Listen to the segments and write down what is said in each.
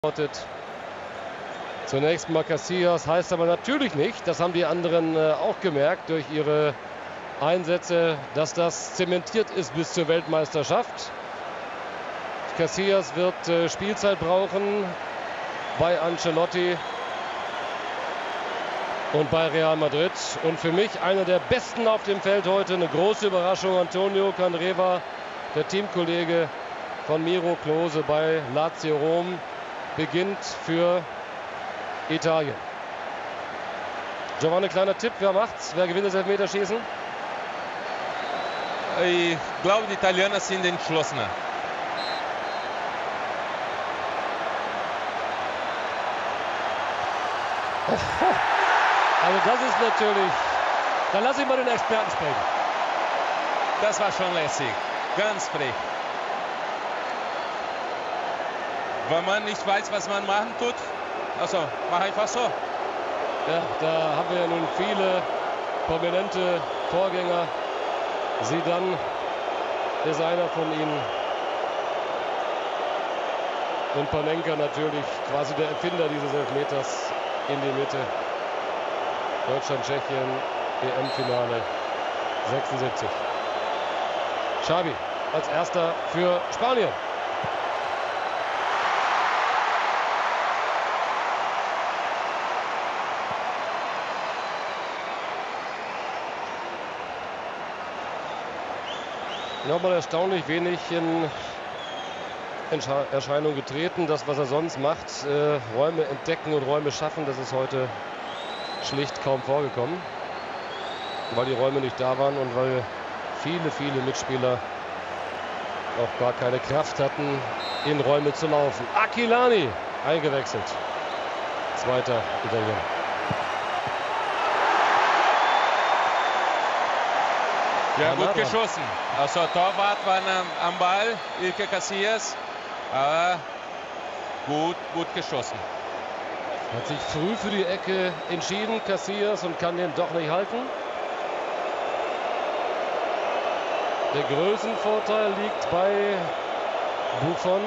Zunächst mal Casillas, heißt aber natürlich nicht, das haben die anderen auch gemerkt durch ihre Einsätze, dass das zementiert ist bis zur Weltmeisterschaft. Casillas wird Spielzeit brauchen bei Ancelotti und bei Real Madrid. Und für mich einer der Besten auf dem Feld heute, eine große Überraschung, Antonio Candreva, der Teamkollege von Miro Klose bei Lazio Rom, beginnt für Italien. Giovanni, kleiner Tipp, wer macht's? Wer gewinnt das Elfmeterschießen? Ich glaube, die Italiener sind entschlossener. Also das ist natürlich... Dann lass ich mal den Experten sprechen. Das war schon lässig. Ganz frech. Wenn man nicht weiß, was man machen tut, also mach einfach so. Ja, da haben wir ja nun viele prominente Vorgänger. Zidane ist einer von ihnen. Und Panenka natürlich quasi der Erfinder dieses Elfmeters in die Mitte. Deutschland, Tschechien, EM-Finale 76. Xavi als erster für Spanien. Nochmal erstaunlich wenig in Erscheinung getreten. Das, was er sonst macht, Räume entdecken und Räume schaffen, das ist heute schlicht kaum vorgekommen. Weil die Räume nicht da waren und weil viele Mitspieler auch gar keine Kraft hatten, in Räume zu laufen. Aquilani eingewechselt. Zweiter Italiener. Ja, gut geschossen. Also Torwart war am Ball, Iker Casillas, aber gut geschossen. Hat sich früh für die Ecke entschieden, Casillas, und kann den doch nicht halten. Der Größenvorteil liegt bei Buffon.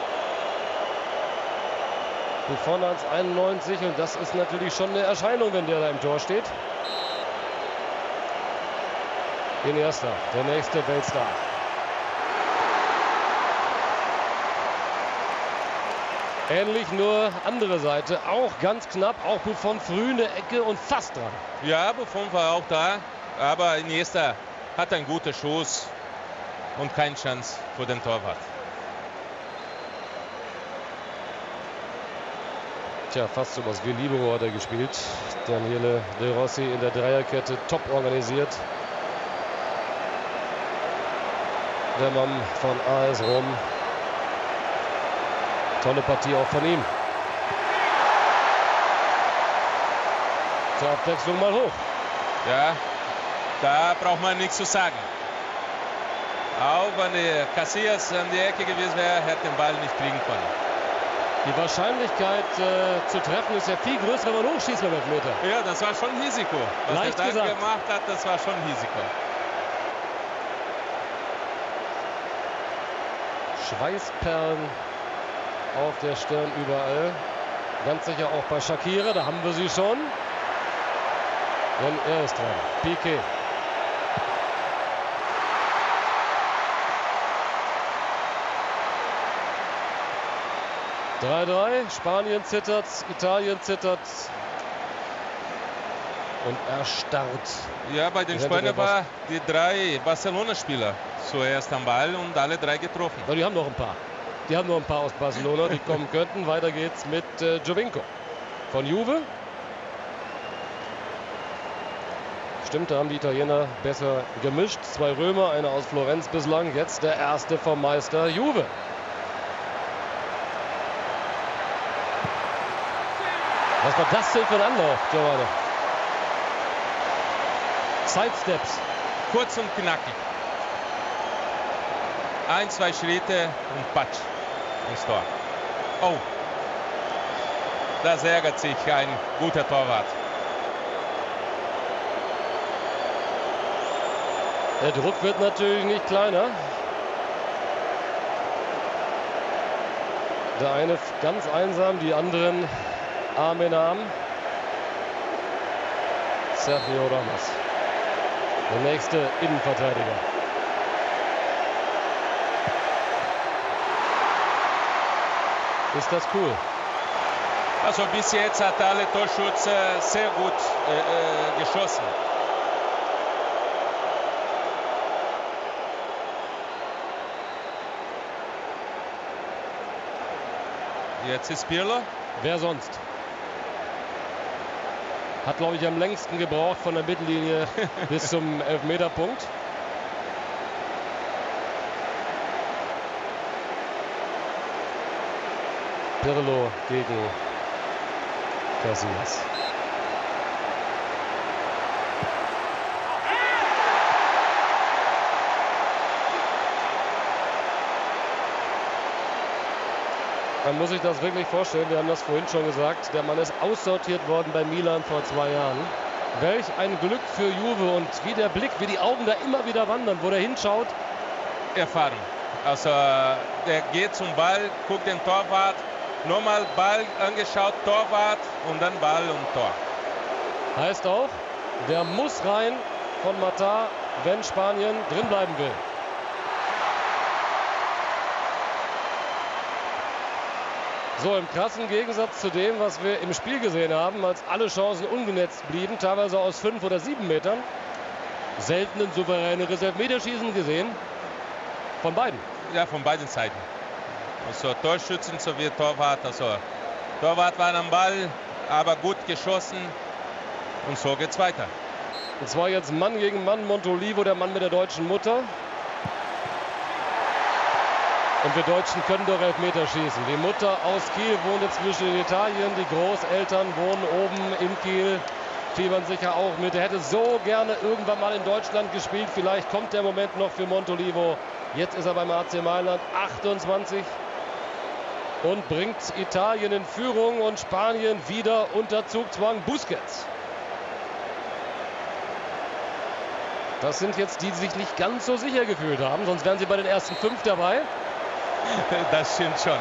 Buffon 1,91 und das ist natürlich schon eine Erscheinung, wenn der da im Tor steht. Iniesta, der nächste Weltstar. Ähnlich, nur andere Seite. Auch ganz knapp, auch Buffon früh in der Ecke und fast dran. Ja, Buffon war auch da, aber Iniesta hat einen guten Schuss und keine Chance für den Torwart. Tja, fast so was wie Libero hat er gespielt. Daniele De Rossi in der Dreierkette, top organisiert. Der Mann von AS Rom. Tolle Partie auch von ihm. Zur Abwechslung mal hoch. Ja, da braucht man nichts zu sagen. Auch wenn der Casillas an die Ecke gewesen wäre, hätte den Ball nicht kriegen können. Die Wahrscheinlichkeit zu treffen ist ja viel größer, wenn man hochschießt beim Elfmeter. Ja, das war schon Risiko. Was Leicht er dann gesagt gemacht hat, das war schon Risiko. Schweißperlen auf der Stirn überall. Ganz sicher auch bei Shakira, da haben wir sie schon. Denn er ist dran. Piqué. Spanien zittert, Italien zittert und erstarrt. Ja, bei den Spaniern waren die 3 Barcelona-Spieler zuerst am Ball und alle 3 getroffen. Aber die haben noch ein paar. Die haben noch ein paar aus Barcelona, die kommen könnten. Weiter geht's mit Giovinco von Juve. Stimmt, da haben die Italiener besser gemischt. 2 Römer, einer aus Florenz bislang. Jetzt der erste vom Meister Juve. Was war das denn für ein Anlauf, Giovanni? Sidesteps. Kurz und knackig. 1, 2 Schritte und patsch ins Tor. Oh, das ärgert sich ein guter Torwart. Der Druck wird natürlich nicht kleiner. Der eine ganz einsam, die anderen Arm in Arm. Sergio Ramos, der nächste Innenverteidiger. Ist das cool? Also bis jetzt hat alle Torschütze sehr gut geschossen. Jetzt ist Pirlo. Wer sonst? Hat, glaube ich, am längsten gebraucht von der Mittellinie bis zum Elfmeterpunkt. Pirlo gegen Casillas. Man muss sich das wirklich vorstellen, wir haben das vorhin schon gesagt, der Mann ist aussortiert worden bei Milan vor 2 Jahren. Welch ein Glück für Juve und wie der Blick, wie die Augen da immer wieder wandern, wo der hinschaut. Erfahrung. Also der geht zum Ball, guckt den Torwart, nochmal Ball angeschaut, Torwart und dann Ball und Tor. Heißt auch, der muss rein von Mata, wenn Spanien drin bleiben will. So, im krassen Gegensatz zu dem, was wir im Spiel gesehen haben, als alle Chancen ungenetzt blieben, teilweise aus 5 oder 7 Metern. Selten ein souveräneres Elfmeterschießen gesehen. Von beiden. Ja, von beiden Seiten. Also Torschützen sowie Torwart. Also Torwart war am Ball, aber gut geschossen. Und so geht's weiter. Und zwar jetzt Mann gegen Mann, Montolivo, der Mann mit der deutschen Mutter. Und wir Deutschen können doch Elfmeter schießen. Die Mutter aus Kiel wohnt inzwischen in Italien. Die Großeltern wohnen oben in Kiel. Fiebern sicher auch mit. Er hätte so gerne irgendwann mal in Deutschland gespielt. Vielleicht kommt der Moment noch für Montolivo. Jetzt ist er beim AC Mailand, 28. Und bringt Italien in Führung und Spanien wieder unter Zugzwang. Busquets. Das sind jetzt die, die sich nicht ganz so sicher gefühlt haben. Sonst wären sie bei den ersten 5 dabei. Das stimmt schon.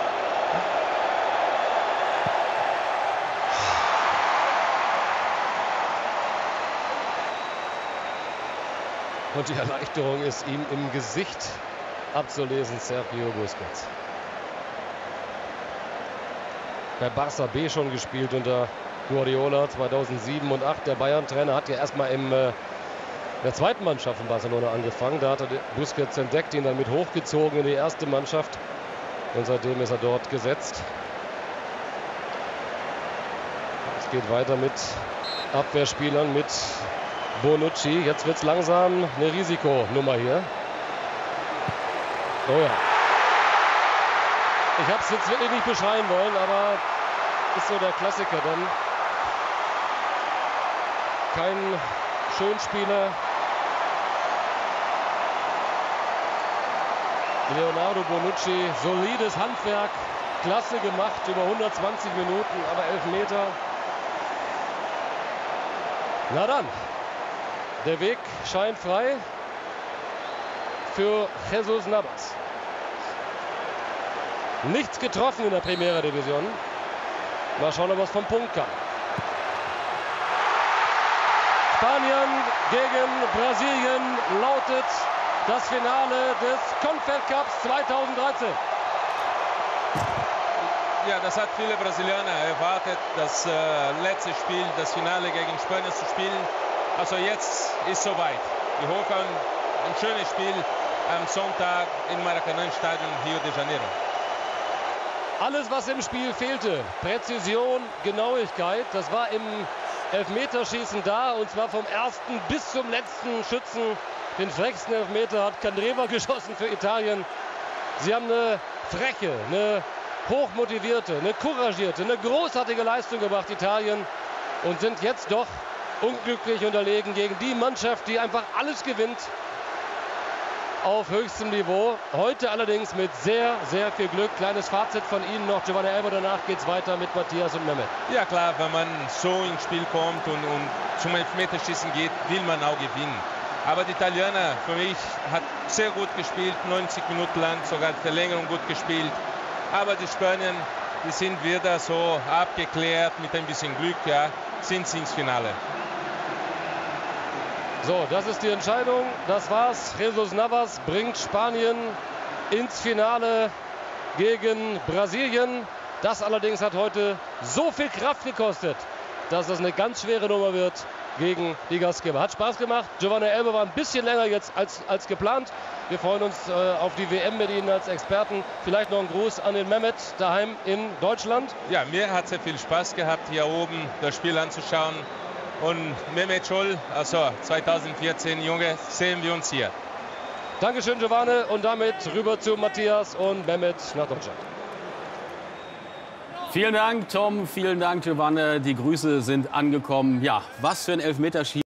Und die Erleichterung ist ihm im Gesicht abzulesen, Sergio Busquets. Bei Barça B schon gespielt unter Guardiola 2007 und 2008. Der Bayern-Trainer hat ja erstmal in der zweiten Mannschaft von Barcelona angefangen. Da hat er Busquets entdeckt, ihn dann mit hochgezogen in die erste Mannschaft. Und seitdem ist er dort gesetzt. Es geht weiter mit Abwehrspielern, mit Bonucci. Jetzt wird es langsam eine Risikonummer hier. Oh ja. Ich habe es jetzt wirklich nicht beschreien wollen, aber ist so der Klassiker dann. Kein Schönspieler. Leonardo Bonucci, solides Handwerk, klasse gemacht, über 120 Minuten, aber Elfmeter. Na dann, der Weg scheint frei für Jesus Navas. Nichts getroffen in der Primera Division. Mal schauen, ob er es vom Punkt kann. Spanien gegen Brasilien lautet das Finale des Confed-Cups 2013. Ja, das hat viele Brasilianer erwartet, das letzte Spiel, das Finale gegen Spanien zu spielen. Also jetzt ist soweit. Wir hoffen ein schönes Spiel am Sonntag im Maracanã-Stadion Rio de Janeiro. Alles, was im Spiel fehlte, Präzision, Genauigkeit, das war im Elfmeterschießen da, und zwar vom ersten bis zum letzten Schützen. Den frechsten Elfmeter hat Candreva geschossen für Italien. Sie haben eine freche, eine hochmotivierte, eine couragierte, eine großartige Leistung gebracht, Italien, und sind jetzt doch unglücklich unterlegen gegen die Mannschaft, die einfach alles gewinnt auf höchstem Niveau. Heute allerdings mit sehr, sehr viel Glück. Kleines Fazit von Ihnen noch, Giovanni Elber. Danach geht es weiter mit Matthias und Mehmet. Ja klar, wenn man so ins Spiel kommt und zum Elfmeterschießen geht, will man auch gewinnen. Aber die Italiener, für mich, hat sehr gut gespielt, 90 Minuten lang, sogar Verlängerung gut gespielt. Aber die Spanier, die sind wieder so abgeklärt, mit ein bisschen Glück, ja, sind sie ins Finale. So, das ist die Entscheidung. Das war's. Jesus Navas bringt Spanien ins Finale gegen Brasilien. Das allerdings hat heute so viel Kraft gekostet, dass das eine ganz schwere Nummer wird gegen die Gastgeber. Hat Spaß gemacht. Giovanni Elber war ein bisschen länger jetzt als geplant. Wir freuen uns auf die WM mit Ihnen als Experten. Vielleicht noch ein Gruß an den Mehmet daheim in Deutschland. Ja, mir hat sehr viel Spaß gehabt, hier oben das Spiel anzuschauen. Und Mehmet Scholl, also 2014, Junge, sehen wir uns hier. Dankeschön, Giovanni. Und damit rüber zu Matthias und Mehmet nach Deutschland. Vielen Dank, Tom. Vielen Dank, Giovanni. Die Grüße sind angekommen. Ja, was für ein Elfmeterschießen.